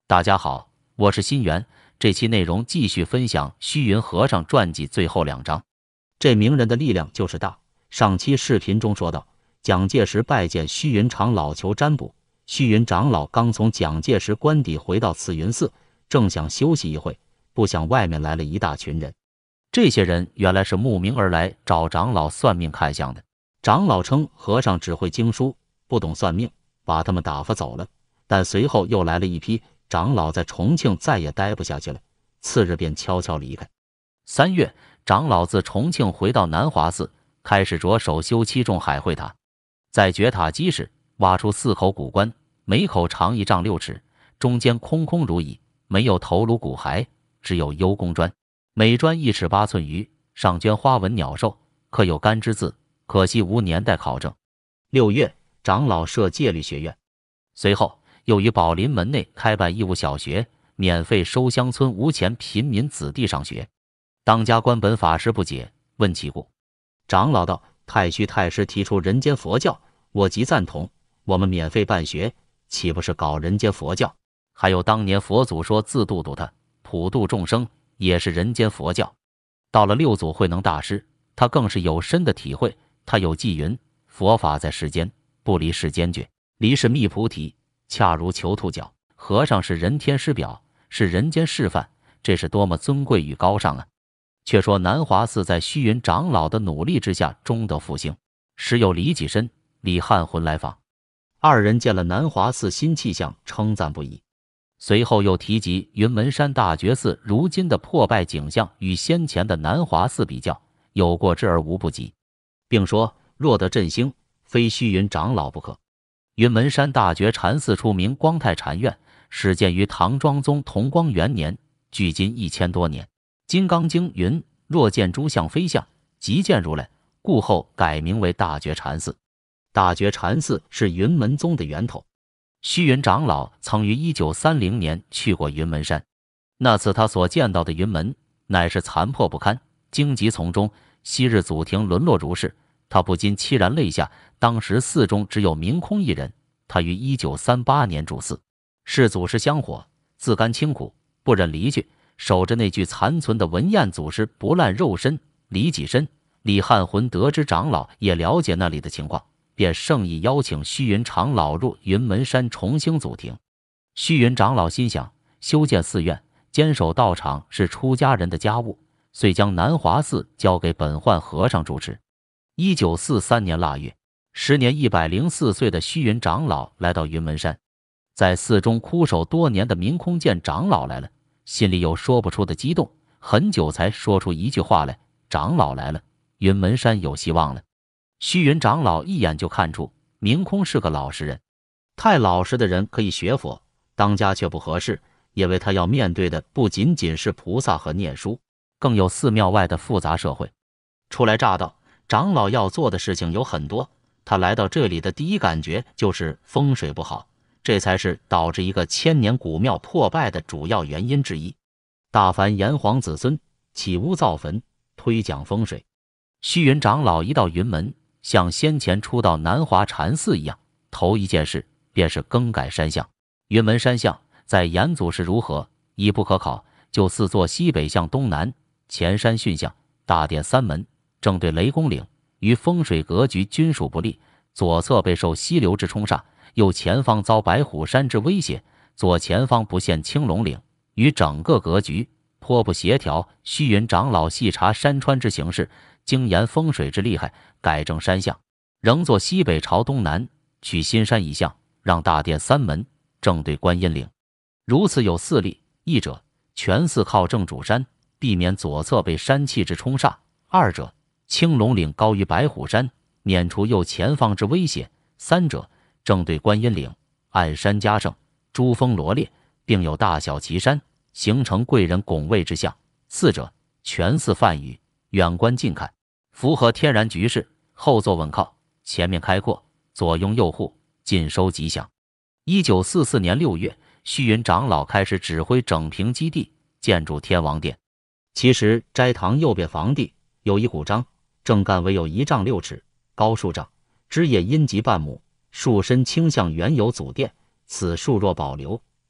大家好，我是新元。这期内容继续分享虚云和尚传记最后2章。这名人的力量就是大。上期视频中说到，蒋介石拜见虚云长老求占卜。虚云长老刚从蒋介石官邸回到慈云寺，正想休息一会，不想外面来了一大群人。这些人原来是慕名而来找长老算命看相的。长老称和尚只会经书，不懂算命，把他们打发走了。但随后又来了一批。长老在重庆再也待不下去了，次日便悄悄离开。3月，长老自重庆回到南华寺，开始着手修7重海会塔。在掘塔基时，挖出4口古棺，每口长1丈6尺，中间空空如蚁，没有头颅骨骸，只有幽宫砖，每砖1尺8寸余，上镌花纹鸟兽，刻有干支字，可惜无年代考证。6月，长老设戒律学院，随后又于宝林门内开办义务小学，免费收乡村无钱贫民子弟上学。当家官本法师不解，问其故。长老道：太虚太师提出人间佛教，我即赞同。我们免费办学，岂不是搞人间佛教？还有当年佛祖说自度度他，普度众生，也是人间佛教。到了6祖慧能大师，他更是有深的体会。他有偈云：佛法在世间，不离世间觉，离是觅菩提，恰如求兔角。和尚是人天师表，是人间示范，这是多么尊贵与高尚啊！却说南华寺在虚云长老的努力之下终得复兴。时有李济深、李汉魂来访，2人见了南华寺新气象，称赞不已。随后又提及云门山大觉寺如今的破败景象与先前的南华寺比较，有过之而无不及，并说若得振兴，非虚云长老不可。云门山大觉禅寺出名光泰禅院，始建于唐庄宗同光元年，距今1000多年。金刚经云：若见诸相非相，即见如来，故后改名为大觉禅寺。大觉禅寺是云门宗的源头。虚云长老曾于1930年去过云门山，那次他所见到的云门乃是残破不堪，荆棘丛中，昔日祖庭沦落如是，他不禁凄然泪下。当时寺中只有明空一人，他于1938年主寺，世祖师香火，自甘清苦，不忍离去，守着那具残存的文彦祖师不烂肉身。李济深、李汉魂得知长老也了解那里的情况，便盛意邀请虚云长老入云门山重兴祖庭。虚云长老心想，修建寺院、坚守道场是出家人的家务，遂将南华寺交给本焕和尚主持。1943年腊月，时年104岁的虚云长老来到云门山，在寺中枯守多年的明空见长老来了，心里有说不出的激动，很久才说出一句话来：长老来了，云门山有希望了。虚云长老一眼就看出明空是个老实人，太老实的人可以学佛，当家却不合适，因为他要面对的不仅仅是菩萨和念书，更有寺庙外的复杂社会。初来乍到，长老要做的事情有很多，他来到这里的第一感觉就是风水不好，这才是导致一个千年古庙破败的主要原因之一。大凡炎黄子孙，起屋造坟，推讲风水。虚云长老一到云门，像先前初到南华禅寺一样，头一件事便是更改山相。云门山相在严祖时如何已不可考，就4座西北向东南，前山巽向，大殿3门，正对雷公岭，于风水格局均属不利。左侧备受溪流之冲煞，右前方遭白虎山之威胁，左前方不现青龙岭，与整个格局颇不协调。虚云长老细察山川之形势，精研风水之厉害，改正山相，仍作西北朝东南，取新山一向，让大殿3门，正对观音岭。如此有4利：一者，全寺靠正主山，避免左侧被山气之冲煞；二者，青龙岭高于白虎山，免除右前方之威胁；三者，正对观音岭，暗山加盛，珠峰罗列，并有大小奇山，形成贵人拱卫之象；四者，全寺泛雨，远观近看，符合天然局势，后座稳靠，前面开阔，左拥右护，尽收吉祥。1944年6月，虚云长老开始指挥整平基地，建筑天王殿。其实斋堂右边房地有一古樟，正干为有1丈6尺，高数丈，枝叶阴极半亩，树身倾向原有祖殿。此树若保留，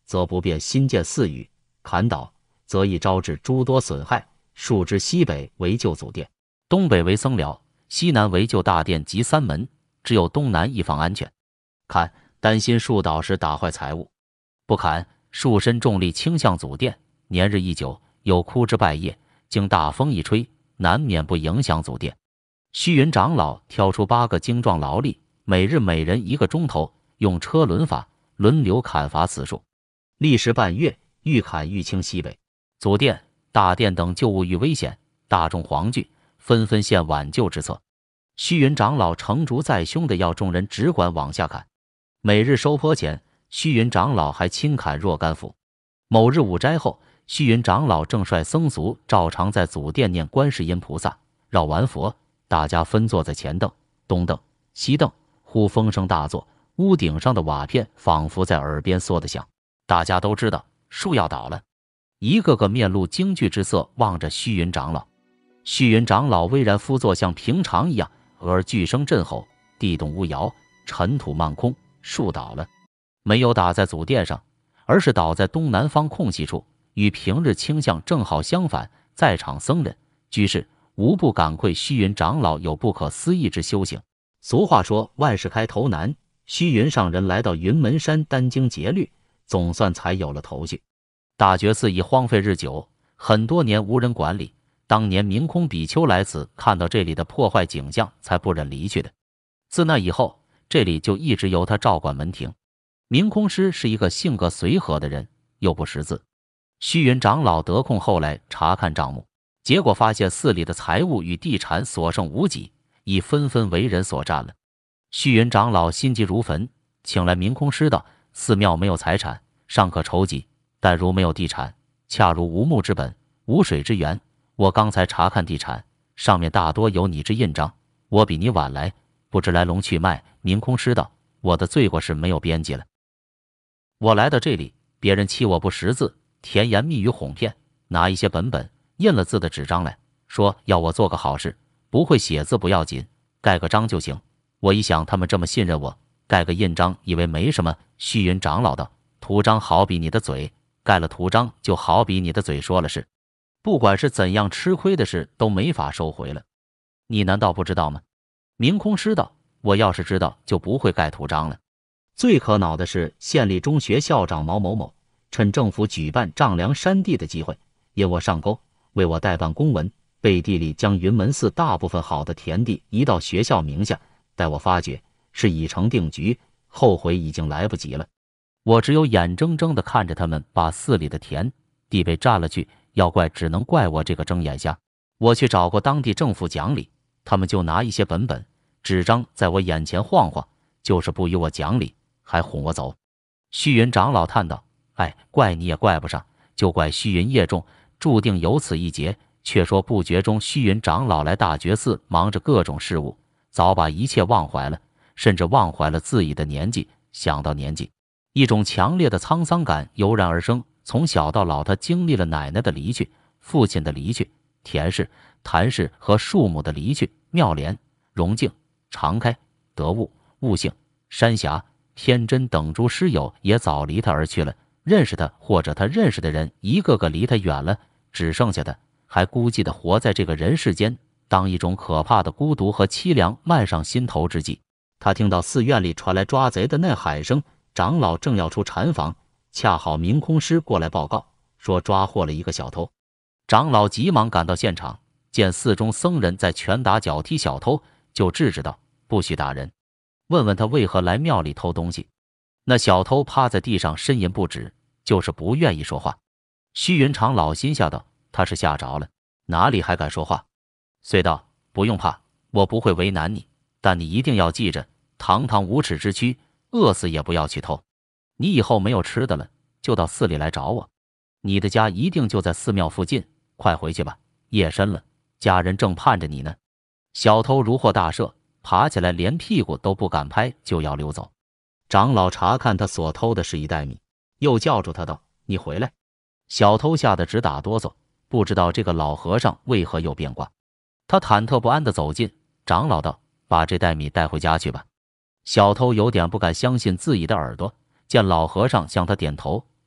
则不便新建寺宇；砍倒，则易招致诸多损害。树之西北为旧祖殿，东北为僧寮，西南为旧大殿及三门，只有东南一方安全。砍，担心树倒时打坏财物；不砍，树身重力倾向祖殿，年日一久，有枯枝败叶，经大风一吹，难免不影响祖殿。虚云长老挑出8个精壮劳力，每日每人1个钟头，用车轮法轮流砍伐此树，历时半月，愈砍愈清西北。祖殿、大殿等旧物遇危险，大众惶惧，纷纷献挽救之策。虚云长老成竹在胸的要众人只管往下砍。每日收坡前，虚云长老还亲砍若干幅。某日午斋后，虚云长老正率僧俗照常在祖殿念观世音菩萨，绕完佛，大家分坐在前凳、东凳、西凳，忽风声大作，屋顶上的瓦片仿佛在耳边嗦地响。大家都知道树要倒了，一个个面露惊惧之色望着虚云长老。虚云长老巍然敷坐，像平常一样，而巨声震吼，地动屋摇，尘土漫空，树倒了，没有打在祖殿上，而是倒在东南方空隙处，与平日倾向正好相反。在场僧人、居士无不感愧虚云长老有不可思议之修行。俗话说，万事开头难，虚云上人来到云门山殚精竭虑，总算才有了头绪。大觉寺已荒废日久，很多年无人管理。当年明空比丘来此，看到这里的破坏景象，才不忍离去的。自那以后，这里就一直由他照管门庭。明空师是一个性格随和的人，又不识字。虚云长老得空后来查看账目，结果发现寺里的财物与地产所剩无几，已纷纷为人所占了。虚云长老心急如焚，请来明空师道：寺庙没有财产，尚可筹集，但如没有地产，恰如无木之本，无水之源。我刚才查看地产，上面大多有你之印章，我比你晚来，不知来龙去脉。明空师道：我的罪过是没有边际了。我来到这里，别人欺我不识字，甜言蜜语哄骗，拿一些本印了字的纸张来，说要我做个好事，不会写字不要紧，盖个章就行。我一想他们这么信任我，盖个印章以为没什么。虚云长老道：图章好比你的嘴，盖了图章就好比你的嘴说了是，不管是怎样吃亏的事都没法收回了。你难道不知道吗？明空师道：我要是知道就不会盖图章了。最可恼的是县立中学校长毛某某，趁政府举办丈量山地的机会，引我上钩，为我代办公文，背地里将云门寺大部分好的田地移到学校名下。待我发觉是已成定局，后悔已经来不及了。我只有眼睁睁地看着他们把寺里的田地被占了去，要怪只能怪我这个睁眼瞎。我去找过当地政府讲理，他们就拿一些本纸张在我眼前晃晃，就是不与我讲理，还哄我走。虚云长老叹道：哎，怪你也怪不上，就怪虚云业重，注定有此一劫。却说不觉中，虚云长老来大觉寺，忙着各种事务，早把一切忘怀了，甚至忘怀了自己的年纪。想到年纪，一种强烈的沧桑感油然而生。从小到老，他经历了奶奶的离去、父亲的离去、田氏、谭氏和树木的离去。妙莲、荣静、常开、得悟、悟性、山霞、天真等诸师友也早离他而去了。认识他或者他认识的人，一个个离他远了，只剩下他还孤寂地活在这个人世间。当一种可怕的孤独和凄凉漫上心头之际，他听到寺院里传来抓贼的呐喊声，长老正要出禅房，恰好明空师过来报告，说抓获了一个小偷。长老急忙赶到现场，见寺中僧人在拳打脚踢小偷，就制止道：不许打人，问问他为何来庙里偷东西。那小偷趴在地上呻吟不止，就是不愿意说话。虚云长老心下道：他是吓着了，哪里还敢说话？遂道：不用怕，我不会为难你，但你一定要记着，堂堂无耻之躯，饿死也不要去偷。你以后没有吃的了，就到寺里来找我。你的家一定就在寺庙附近，快回去吧，夜深了，家人正盼着你呢。小偷如获大赦，爬起来连屁股都不敢拍，就要溜走。长老查看他所偷的是一袋米，又叫住他道：你回来。小偷吓得直打哆嗦，不知道这个老和尚为何又变卦。他忐忑不安地走近，长老道：把这袋米带回家去吧。小偷有点不敢相信自己的耳朵，见老和尚向他点头，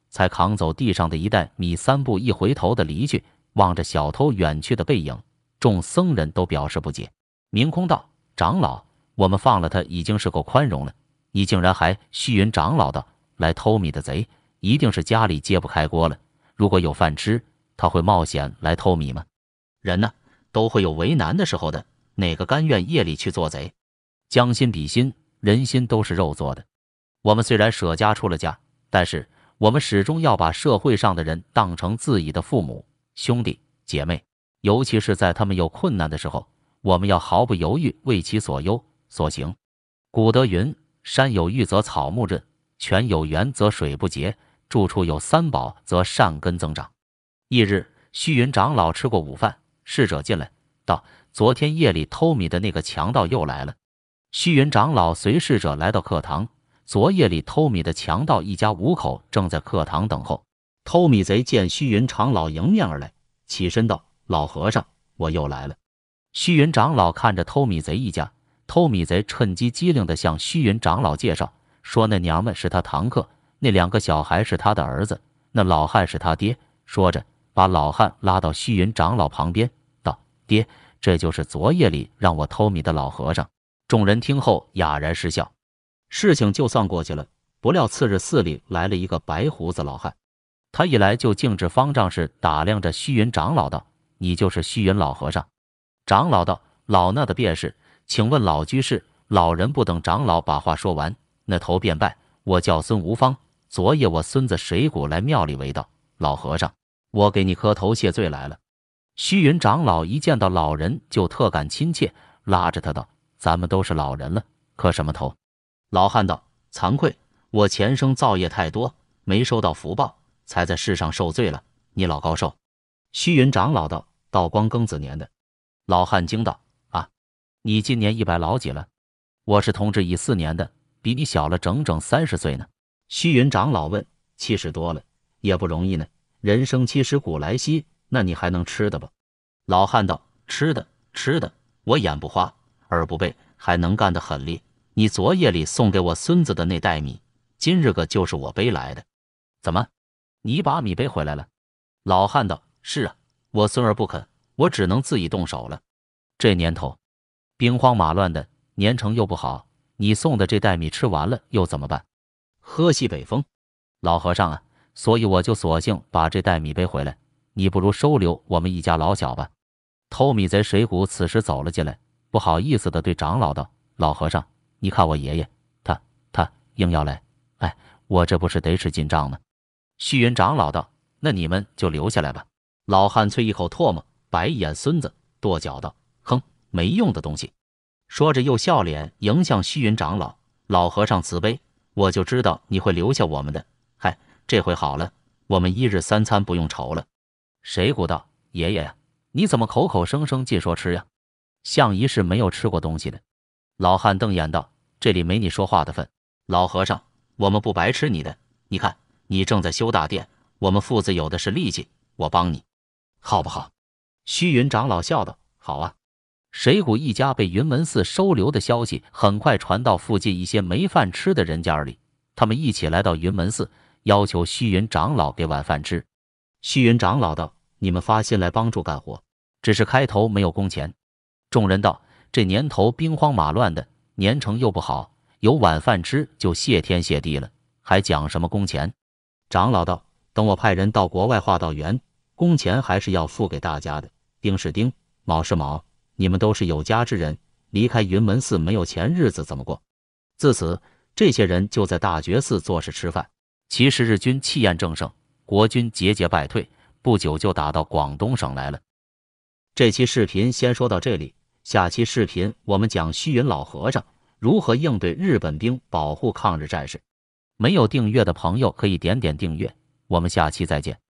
才扛走地上的一袋米，3步一回头的离去。望着小偷远去的背影，众僧人都表示不解。明空道：“长老，我们放了他已经是够宽容了，你竟然还……”虚云长老道：“来偷米的贼一定是家里揭不开锅了，如果有饭吃，他会冒险来偷米吗？人呢，都会有为难的时候的，哪个甘愿夜里去做贼？将心比心，人心都是肉做的。我们虽然舍家出了家，但是我们始终要把社会上的人当成自己的父母、兄弟姐妹，尤其是在他们有困难的时候，我们要毫不犹豫为其所忧所行。古德云：山有玉则草木润，泉有源则水不竭，住处有三宝则善根增长。翌日，虚云长老吃过午饭，侍者进来道：“昨天夜里偷米的那个强盗又来了。”虚云长老随侍者来到课堂，昨夜里偷米的强盗一家5口正在课堂等候。偷米贼见虚云长老迎面而来，起身道：“老和尚，我又来了。”虚云长老看着偷米贼一家，偷米贼趁机机灵地向虚云长老介绍说：“那娘们是他堂客，那2个小孩是他的儿子，那老汉是他爹。”说着，把老汉拉到虚云长老旁边，道：“爹，这就是昨夜里让我偷米的老和尚。”众人听后哑然失笑。事情就算过去了，不料次日寺里来了一个白胡子老汉，他一来就径直方丈式打量着虚云长老道：“你就是虚云老和尚？”长老道：“老衲的便是，请问老居士。”老人不等长老把话说完，那头便拜：“我叫孙无方，昨夜我孙子水谷来庙里为道，老和尚，我给你磕头谢罪来了。”虚云长老一见到老人就特感亲切，拉着他道：“咱们都是老人了，磕什么头？”老汉道：“惭愧，我前生造业太多，没收到福报，才在世上受罪了。你老高寿？”虚云长老道：“道光庚子年的。”老汉惊道：“啊，你今年100老几了？我是同治乙巳年的，比你小了整整30岁呢。”虚云长老问：“70多了，也不容易呢。人生70古来稀，那你还能吃的吧？”老汉道：“吃的，我眼不花，耳不背，还能干得很厉。你昨夜里送给我孙子的那袋米，今日个就是我背来的。”“怎么，你把米背回来了？”老汉道：“是啊，我孙儿不肯，我只能自己动手了。这年头，兵荒马乱的，年成又不好，你送的这袋米吃完了又怎么办？喝西北风。老和尚啊，所以我就索性把这袋米背回来，你不如收留我们一家老小吧。”偷米贼水谷此时走了进来，不好意思地对长老道：“老和尚，你看我爷爷，他硬要来，哎，我这不是得吃进账吗？”虚云长老道：“那你们就留下来吧。”老汉啐一口唾沫，白眼孙子，跺脚道：“哼，没用的东西。”说着又笑脸迎向虚云长老：“老和尚慈悲，我就知道你会留下我们的。嗨，这回好了，我们1日3餐不用愁了。”水谷道：“爷爷呀，你怎么口口声声尽说吃呀？像一是没有吃过东西的。”老汉瞪眼道：“这里没你说话的份。老和尚，我们不白吃你的。你看，你正在修大殿，我们父子有的是力气，我帮你，好不好？”虚云长老笑道：“好啊。”水谷一家被云门寺收留的消息很快传到附近一些没饭吃的人家里，他们一起来到云门寺，要求虚云长老给晚饭吃。虚云长老道：“你们发心来帮助干活，只是开头没有工钱。”众人道：“这年头兵荒马乱的，年成又不好，有晚饭吃就谢天谢地了，还讲什么工钱？”长老道：“等我派人到国外画道缘，工钱还是要付给大家的。丁是丁，卯是卯，你们都是有家之人，离开云门寺没有钱，日子怎么过？”自此，这些人就在大觉寺做事吃饭。其实日军气焰正盛，国军节节败退，不久就打到广东省来了。这期视频先说到这里，下期视频我们讲虚云老和尚如何应对日本兵保护抗日战士。没有订阅的朋友可以点点订阅，我们下期再见。